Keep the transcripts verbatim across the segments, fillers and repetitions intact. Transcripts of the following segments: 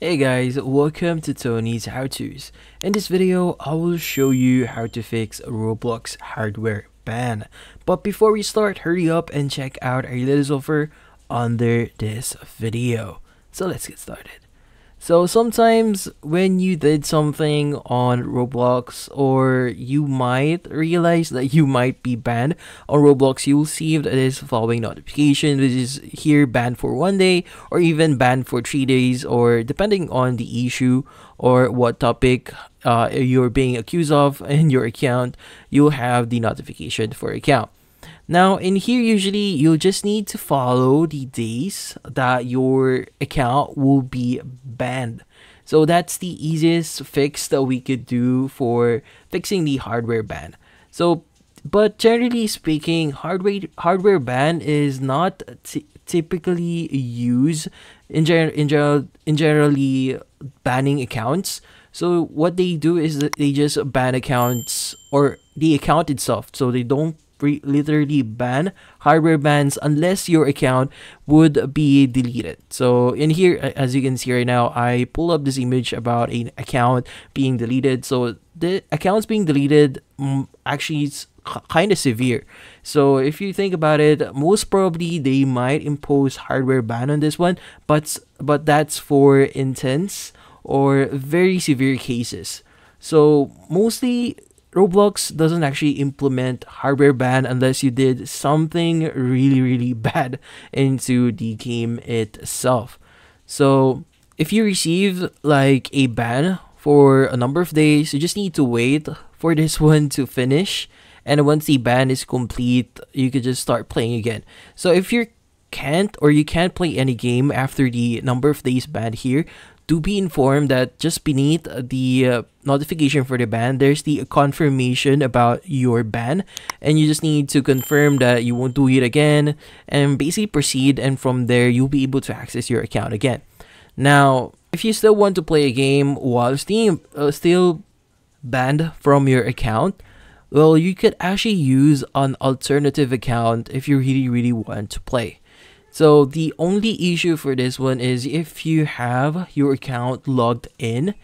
Hey guys, welcome to Tony's How To's. In this video, I will show you how to fix Roblox hardware ban. But before we start, hurry up and check out our little offer under this video. So let's get started. So sometimes when you did something on Roblox, or you might realize that you might be banned on Roblox, you will see this following notification, which is here banned for one day or even banned for three days, or depending on the issue or what topic uh, you're being accused of in your account, you'll have the notification for account. Now in here, usually you'll just need to follow the days that your account will be banned. So that's the easiest fix that we could do for fixing the hardware ban. So, but generally speaking, hardware hardware ban is not typically used in general in general in generally banning accounts. So what they do is that they just ban accounts or the account itself. So they don't literally ban hardware bans unless your account would be deleted. So in here, as you can see right now, I pull up this image about an account being deleted. So the accounts being deleted um, actually is kind of severe. So if you think about it, most probably they might impose hardware ban on this one, but but that's for intense or very severe cases. So mostly Roblox doesn't actually implement hardware ban unless you did something really really bad into the game itself. So if you receive like a ban for a number of days, you just need to wait for this one to finish, and once the ban is complete, you could just start playing again. So if you can't or you can't play any game after the number of days banned here, do be informed that just beneath the uh, notification for the ban, there's the confirmation about your ban, and you just need to confirm that you won't do it again and basically proceed, and from there you'll be able to access your account again. Now if you still want to play a game while still, uh, still banned from your account, well, you could actually use an alternative account if you really really want to play. So the only issue for this one is if you have your account logged in,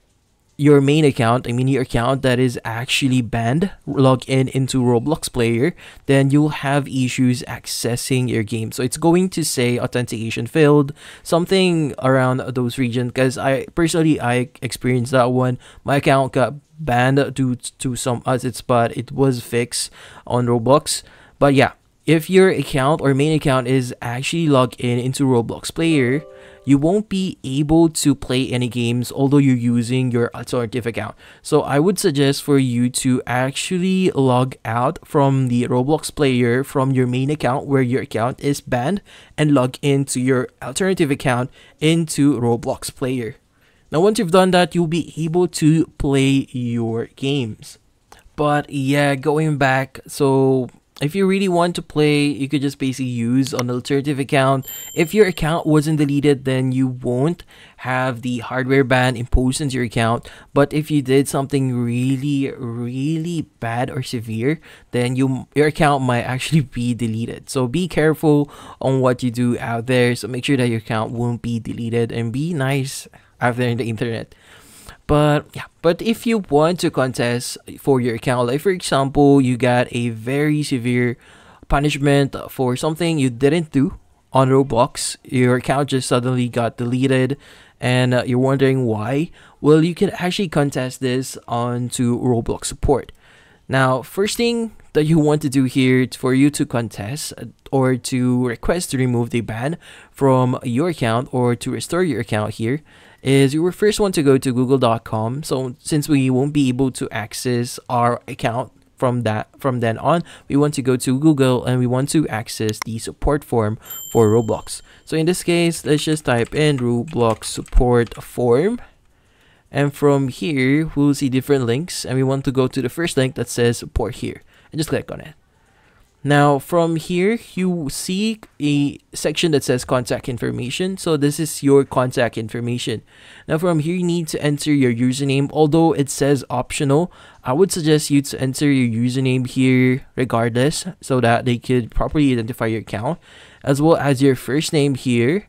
your main account, I mean your account that is actually banned, log in into Roblox player, then you'll have issues accessing your game. So it's going to say authentication failed, something around those regions, because I personally I experienced that one. My account got banned due to some assets, but it was fixed on Roblox. But yeah, if your account or main account is actually logged in into Roblox player, you won't be able to play any games although you're using your alternative account. So I would suggest for you to actually log out from the Roblox player from your main account where your account is banned and log into your alternative account into Roblox player. Now once you've done that, you'll be able to play your games. But yeah, going back, so if you really want to play, you could just basically use an alternative account. If your account wasn't deleted, then you won't have the hardware ban imposed into your account. But if you did something really really bad or severe, then you your account might actually be deleted. So be careful on what you do out there. So make sure that your account won't be deleted, and be nice out there in the internet. But yeah, but if you want to contest for your account, like for example, you got a very severe punishment for something you didn't do on Roblox, your account just suddenly got deleted, and uh, you're wondering why, well, you can actually contest this onto Roblox support. Now, first thing that you want to do here for you to contest or to request to remove the ban from your account or to restore your account here is you will first want to go to google dot com. So since we won't be able to access our account from that from then on, we want to go to Google and we want to access the support form for Roblox. So in this case, let's just type in Roblox support form, and from here we'll see different links, and we want to go to the first link that says support here and just click on it. Now from here you see a section that says contact information. So this is your contact information. Now from here you need to enter your username. Although it says optional, I would suggest you to enter your username here regardless, so that they could properly identify your account, as well as your first name here,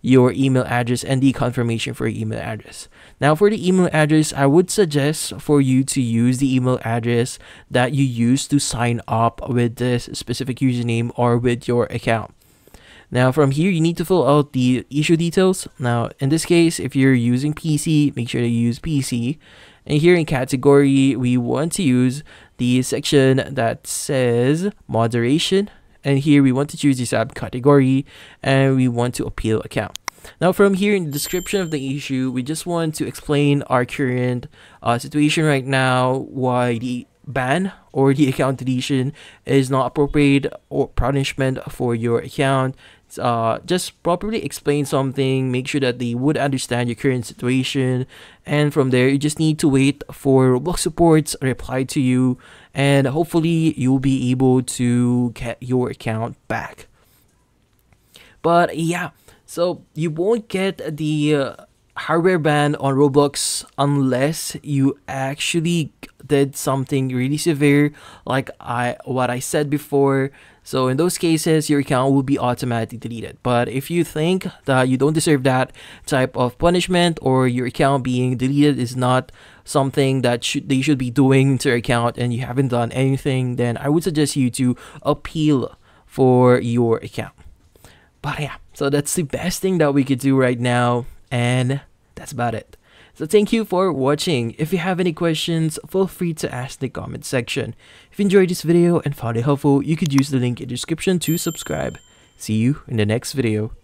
your email address and the confirmation for your email address. Now for the email address, I would suggest for you to use the email address that you use to sign up with this specific username or with your account. Now from here, you need to fill out the issue details. Now in this case, if you're using P C, make sure to use P C. And here in category, we want to use the section that says moderation. And here we want to choose the subcategory and we want to appeal account. Now from here in the description of the issue, we just want to explain our current uh, situation right now, why the ban or the account deletion is not appropriate or punishment for your account. Uh, just properly explain something, make sure that they would understand your current situation, and from there you just need to wait for Roblox support's reply to you, and hopefully you'll be able to get your account back. But yeah, so you won't get the uh, hardware ban on Roblox unless you actually did something really severe, like I what I said before. So in those cases, your account will be automatically deleted. But if you think that you don't deserve that type of punishment, or your account being deleted is not something that should they should be doing to your account, and you haven't done anything, then I would suggest you to appeal for your account. But yeah, so that's the best thing that we could do right now, and that's about it. So thank you for watching. If you have any questions, feel free to ask in the comment section. If you enjoyed this video and found it helpful, you could use the link in the description to subscribe. See you in the next video.